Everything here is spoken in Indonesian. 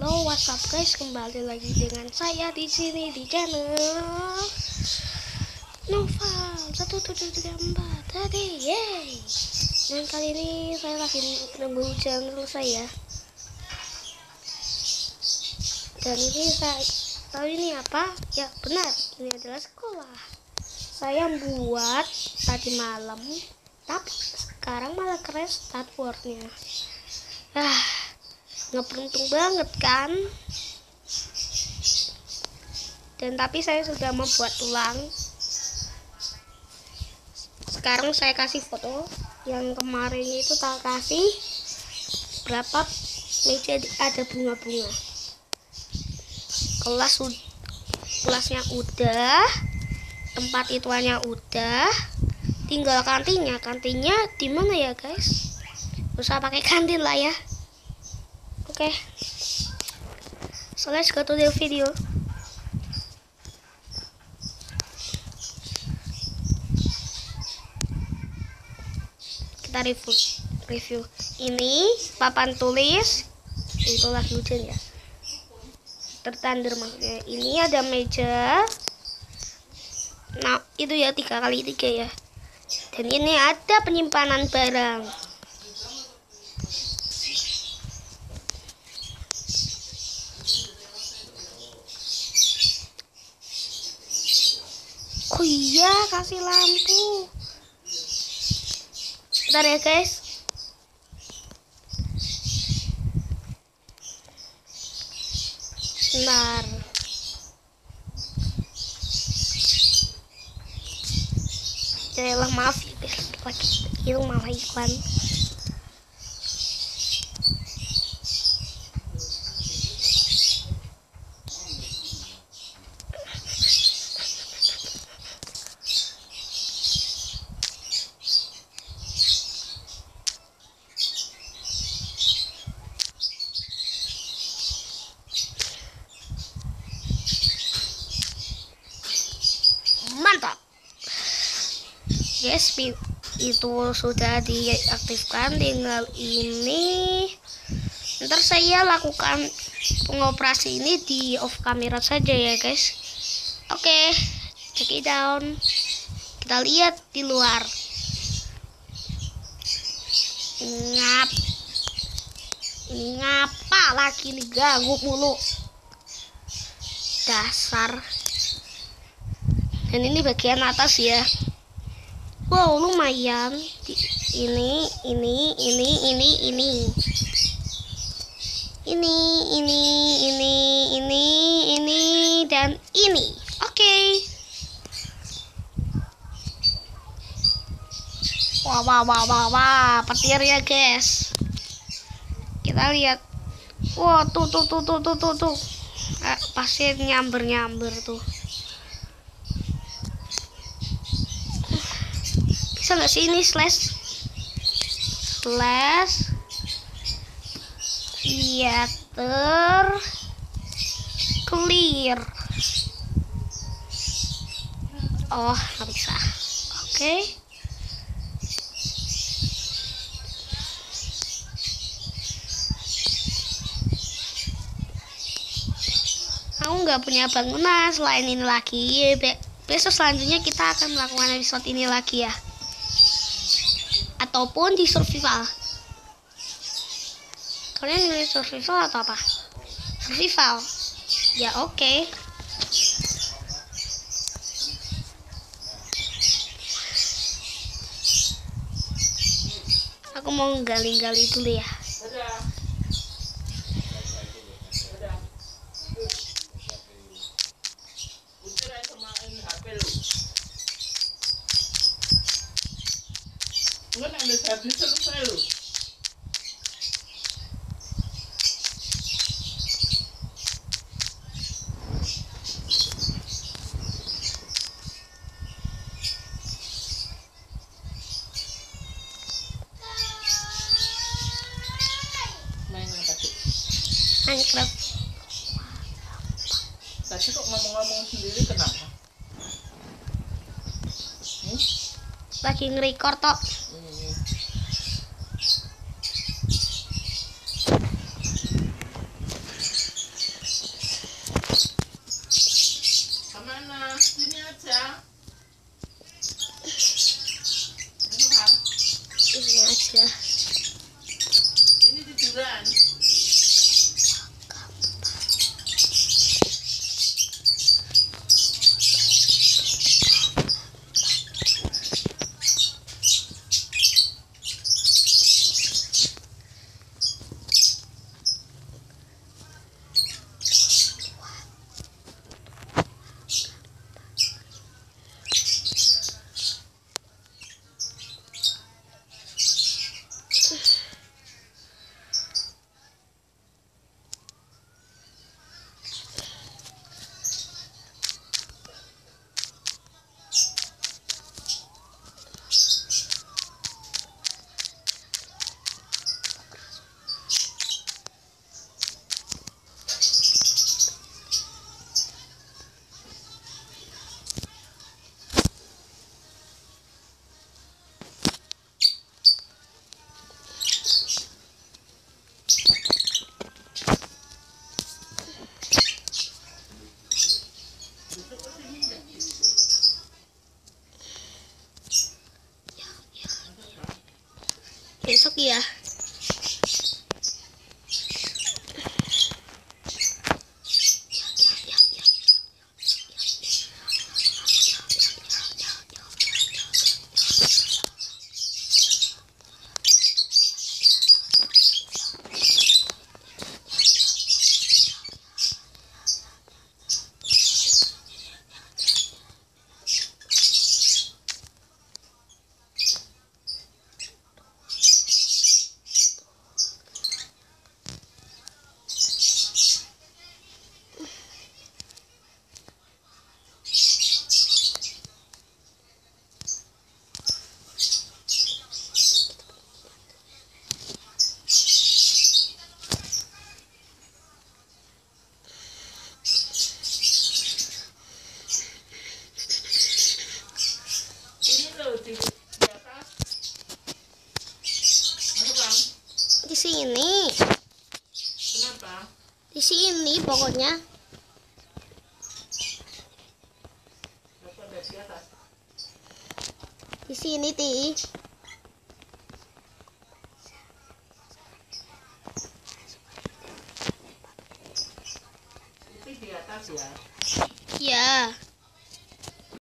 Halo, what's up guys? Kembali lagi dengan saya di sini di channel Noval 1734 tadi, yeay. Dan kali ini saya lagi menunggu hujan selesai ya. Dan ini saya tahu ini apa? Ya benar, ini adalah sekolah. Saya buat tadi malam, tapi sekarang malah restart wordnya. Nggak beruntung banget kan? Dan tapi saya sudah membuat ulang. Sekarang saya kasih foto yang kemarin itu tak kasih berapa meja ada bunga-bunga. Kelasnya udah, tempat ituannya udah, tinggal kantinnya. Kantinnya di mana ya guys? Usah pakai kantin lah ya. Oke. So let's go to the video. Kita review. Ini papan tulis, itu lagi hujan ya. Tertandar maksudnya. Ini ada meja. Nah, itu ya 3x3 ya. Dan ini ada penyimpanan barang. Oh iya, kasih lampu. Bentar ya guys. Bentar. Yaelah, maaf ya guys, lagi itu malah iklan. Mantap. Yes, itu sudah diaktifkan, tinggal ini. Ntar saya lakukan pengoperasi ini di off kamera saja ya guys. Oke, check it down. Kita lihat di luar. Ini ngapa lagi nih, ganggu mulu. Dasar. Dan ini bagian atas ya. Wow, lumayan. Ini dan ini. Oke. Wah, petir ya guys. Kita lihat. Wow, tuh. Pasir nyamber tuh. Bisa nggak sih ini slash theater clear? Oh, nggak bisa. Oke. Aku nggak punya bangunan selain ini lagi. Besok selanjutnya kita akan melakukan episode ini lagi ya. Ataupun di survival. Kalian milih survival atau apa? Survival. Ya oke. Aku mau gali-gali dulu ya. Minecraft. Tadi kok ngomong-ngomong sendiri kenapa? Lagi nge-record tok. sini. Kenapa? Di sini pokoknya. Dapat dari di atas. Di sini, Ti. Itu di atas ya. Ya.